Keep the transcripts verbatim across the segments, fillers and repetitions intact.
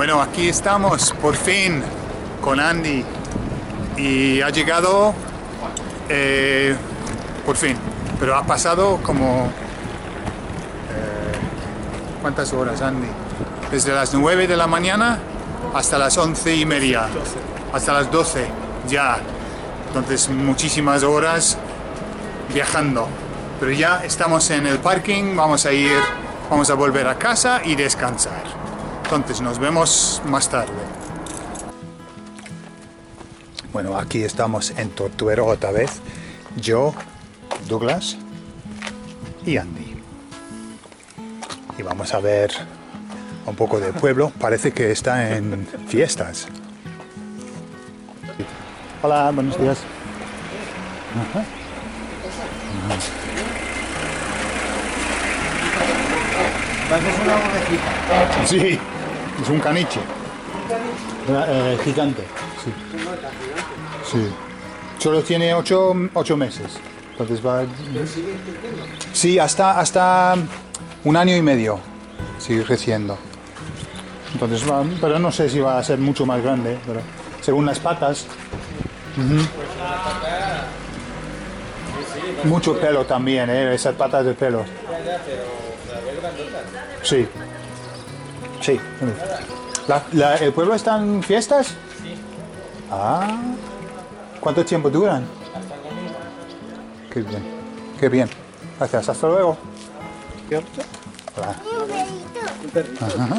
Bueno, aquí estamos por fin con Andy y ha llegado eh, por fin, pero ha pasado como eh, ¿cuántas horas, Andy? Desde las nueve de la mañana hasta las once y media, hasta las doce ya, entonces muchísimas horas viajando, pero ya estamos en el parking, vamos a ir, vamos a volver a casa y descansar. Entonces nos vemos más tarde. Bueno, aquí estamos en Tortuero otra vez. Yo, Douglas y Andy. Y vamos a ver un poco del pueblo. Parece que está en fiestas. Hola, buenos días. Ajá. ¿Es una ovejita? Sí, es un caniche. Eh, gigante. Sí. Sí. Solo tiene ocho, ocho meses. Entonces va. Sí, hasta, hasta un año y medio sigue creciendo. Entonces va, pero no sé si va a ser mucho más grande, pero según las patas. Uh-huh. Mucho pelo también, ¿eh? Esas patas de pelo. Sí. Sí. La, la, ¿El pueblo está en fiestas? Sí. Ah. ¿Cuánto tiempo duran? Hasta el domingo. Qué bien. Qué bien. Gracias. Hasta luego. Hola. Ajá.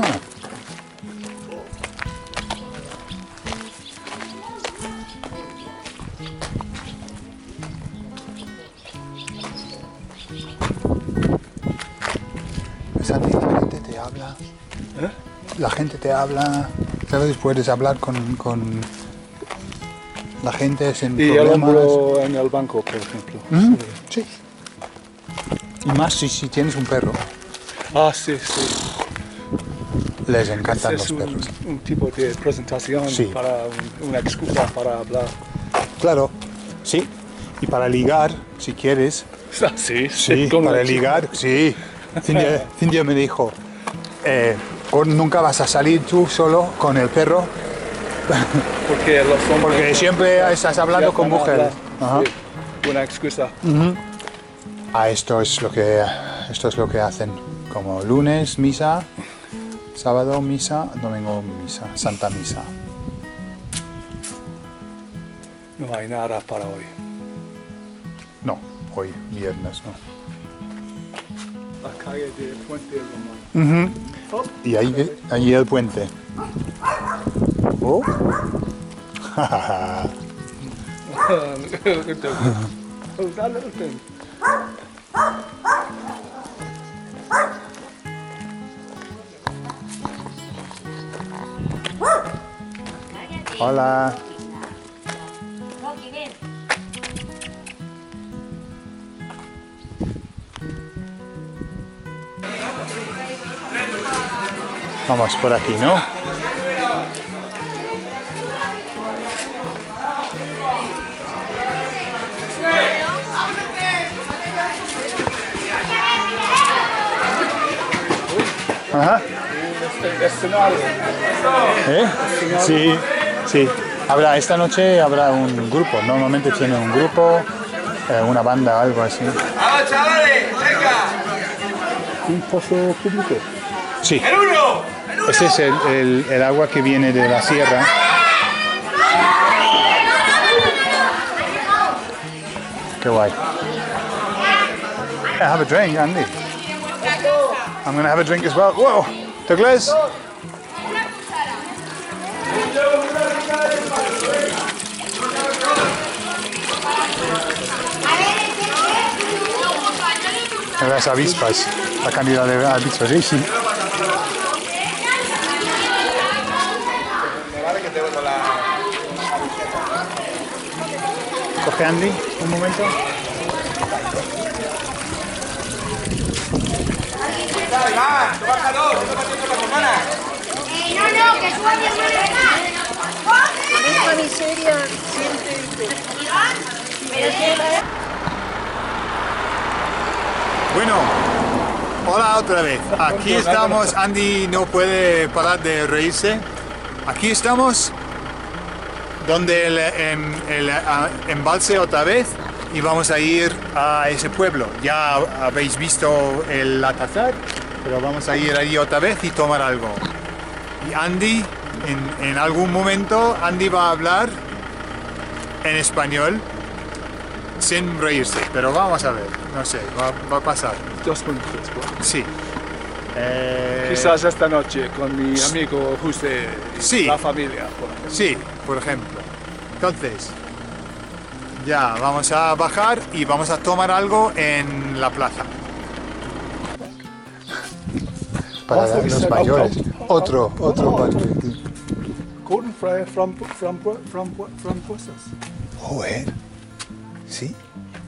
La gente te habla, ¿eh? La gente te habla, ¿sabes? Puedes hablar con, con la gente sin y problemas. Y en el banco, por ejemplo. ¿Mm? Sí. Y más si, si tienes un perro. Ah, sí, sí. Les encantan es los un, perros. un tipo de presentación, sí. Para un, una excusa para hablar. Claro, sí. Y para ligar, si quieres. Ah, sí, sí. Para ligar, sí. Cintia, Cintia me dijo, eh, nunca vas a salir tú solo con el perro. Porque, los hombres Porque siempre estás hablando con mujeres. Ajá. Sí, una excusa. Uh-huh. Ah, esto es lo que esto es lo que hacen. Como lunes misa, sábado misa, domingo misa, Santa Misa. No hay nada para hoy. No, hoy viernes no. La calle del Puente Romano. Uh-huh. Oh. Y ahí, ahí el puente. Oh. Hola. Vamos por aquí, ¿no? Ajá. ¿Eh? Sí, sí. Habrá esta noche habrá un grupo. Normalmente tiene un grupo, eh, una banda, algo así. ¡Vamos, chavales! ¡Venga! ¿Un pozo público? Sí. Este es el, el, el agua que viene de la sierra. Qué guay. Yeah, have a drink, Andy. I'm going to have a drink as well. Whoa, Douglas. Las avispas, la cantidad de avispas, sí, sí. Coge Andy, un momento. ¡Va! ¡Tú bájalo! ¡Tú no tienes la hermana! ¡Eh, no, no! ¡Que suba mi hermana! ¡Coge! Esta miseria siempre... Pero que... Bueno, hola otra vez. Aquí estamos. Andy no puede parar de reírse aquí estamos, donde el, em, el, a- embalse otra vez, y vamos a ir a ese pueblo. Ya habéis visto el Atazar, pero vamos a ir allí otra vez y tomar algo. Y Andy, en, en algún momento, Andy va a hablar en español sin reírse, pero vamos a ver, no sé, va, va a pasar. Just one quick. Sí. Eh, Quizás esta noche con mi amigo José y Sí. la familia. por ejemplo. Sí, por ejemplo. Entonces, ya vamos a bajar y vamos a tomar algo en la plaza. Para Ojo, que los se- mayores. Otro, otro Oh. barrio. Cornfried frambu- frambu- frambu- frambuesas. Joder. ¿Sí?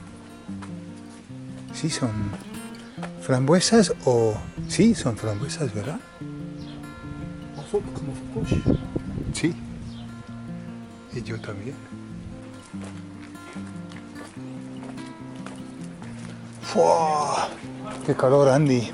Sí, son frambuesas o... Sí, son frambuesas, ¿verdad? Ojo, como push. Sí. Y yo también. ¡Fua! ¡Qué calor, Andy!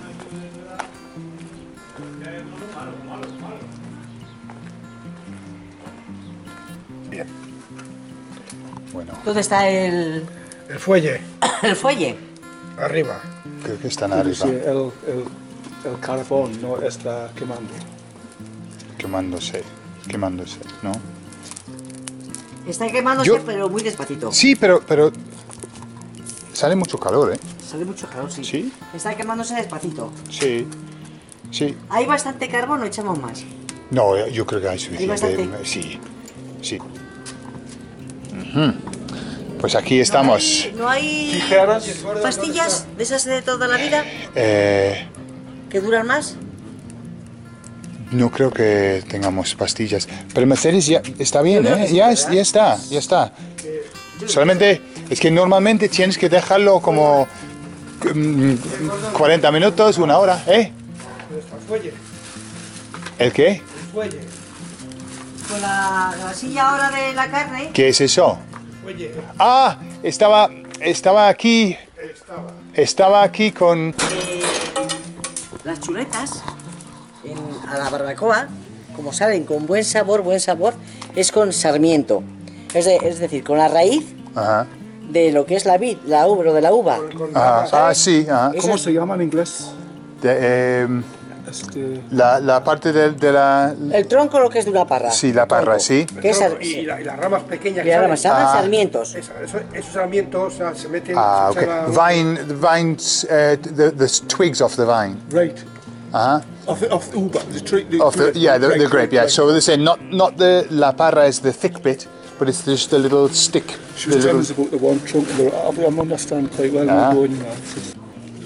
Bien. Bueno, ¿Dónde está el, El fuelle, el fuelle? arriba. creo que están Sí, arriba, el, el, el carbón no está quemando. quemándose, quemándose, ¿no? Está quemándose, Yo- pero muy despacito. Sí, pero, pero sale mucho calor, ¿eh? Sale mucho calor, sí. ¿Sí? Está quemándose despacito. Sí, sí. Hay bastante carbón, o echamos más. No, yo creo que hay suficiente. bastante? Sí, sí. Ujú. Pues aquí estamos. No hay Tijeras. pastillas de esas de toda la vida Eh, que duran más. no creo que tengamos pastillas. Pero Mercedes ya está bien, Yo creo ¿eh? que sí, Ya, ¿verdad? es- ya está, ya está. Solamente es que normalmente tienes que dejarlo como mm, cuarenta minutos, una hora, ¿eh? El fuelle, ¿El qué? el fuelle, Con la, la silla ahora de la carne. ¿Qué es eso? fuelle. Ah, estaba, estaba aquí, Estaba. estaba aquí con... eh, las chuletas en- a la barbacoa, como salen con buen sabor, buen sabor, es con sarmiento. Es, de- es decir, con la raíz Ajá. de lo que es la vid, la uva, lo de la uva. Ah, ah, sí, ajá. ¿Cómo se llama en inglés? De, em, Este, la, la parte de, de la... El tronco lo que es de una parra. Sí, la parra, sí. Que es sar- y, y la- y las ramas pequeñas y ahora que se llaman Ah. sarmientos. Esa- eso- esos sarmientos, o sea, se meten. Ah, se okay. echa la- Vine, the vines, uh, the, the twigs off the vine. right. Uh-huh. Of the, of the uva, the tree. The Of the, grape, yeah, the, the grape, yeah. right. So they say not, not the, la parra is the thick bit, but it's just the little stick. She The was telling little, us about the one trunk. And the, I I'm understand quite well. Ah. We're going now. She's-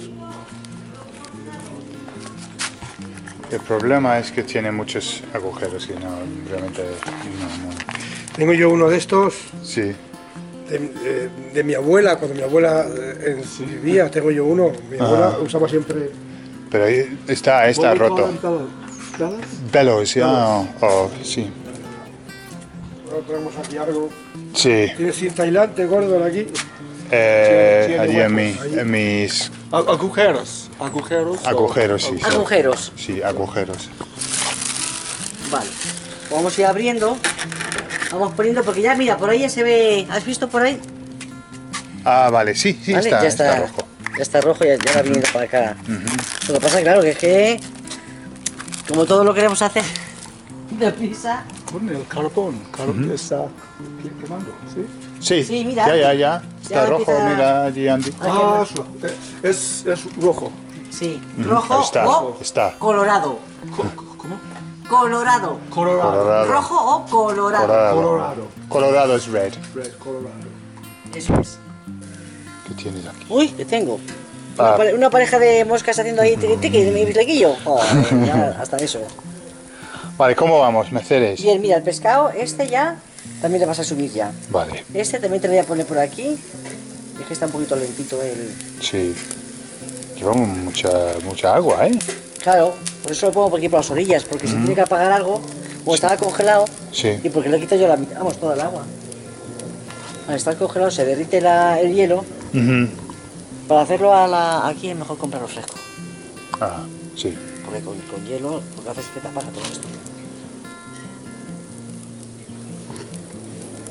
el problema es que tiene muchos agujeros y no, realmente, no, no. Tengo yo uno de estos Sí. de, de- de mi abuela, cuando mi abuela eh, en- vivía, tengo yo uno. Mi abuela Ah. usaba siempre. Pero ahí está, está What we call roto. them, bellows? Bellows? Bellows, ya. Oh, oh, sí. Ahora tenemos aquí algo. Sí. Tiene cinta aislante, gordo, aquí. Eh, Tiene allí en, mi, huecos. en mis A- Agujeros. Agujeros. o- agujeros, sí. sí. Agujeros. Sí, agujeros. Vale. Vamos a ir abriendo. Vamos poniendo, porque ya mira, por ahí ya se ve. ¿Has visto por ahí? Ah, vale, sí, sí, Vale, está, ya está, rojo. Ya está rojo, ya, ya va viniendo para acá. Lo que pasa, claro, que es que. Como todo lo queremos hacer deprisa. Con el carbón. Carbón está que- quemando, ¿sí? Sí, Sí, mira. ya, ya, ya. Está Ya rojo, empieza- mira allí, Andy. Ah, eso. Eh, Es, es rojo. Sí, Ahí rojo está, o está. colorado. Co- ¿Cómo? Colorado. Colorado. Colorado. Rojo o colorado. Colorado. Colorado. Colorado es red. Red, colorado. Eso es. ¿Qué tienes aquí? Uy, ¿qué tengo? Ah. Una, pare- una pareja de moscas haciendo ahí tiqui tiqui de mi bislequillo. Joder, ya, hasta eso. Vale, ¿cómo vamos, Mercedes? Bien, mira, el pescado, este ya también le vas a subir ya. Vale, Este también te lo voy a poner por aquí. Es que está un poquito lentito el. sí. Llevamos mucha, mucha agua, ¿eh? Claro, por eso lo pongo por aquí por las orillas, porque si tiene que apagar algo, o estaba congelado, Sí. y porque le quito yo la mitad, vamos, toda el agua. Al estar congelado se derrite la- el hielo. Ujú. Para hacerlo a la, aquí es mejor comprarlo fresco. Ah, sí. Porque con, con hielo, porque haces que te apaga todo esto.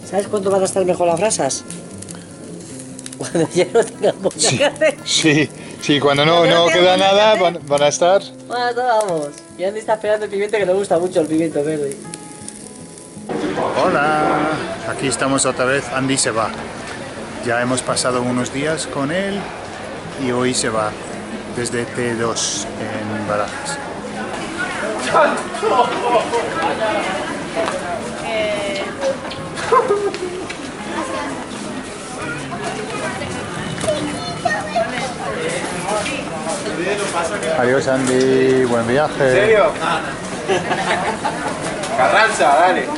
¿Sabes cuándo van a estar mejor las brasas? Cuando ya no tengamos Sí, carne. sí, sí, cuando no, Cuando no no queda tengamos nada carne. van, van a estar. Bueno, vamos. Y Andy está esperando el pimiento, que le gusta mucho el pimiento verde. Hola, aquí estamos otra vez. Andy se va. Ya hemos pasado unos días con él y hoy se va desde T dos en Barajas. Adiós Andy, buen viaje. ¿En serio? Carranza, dale.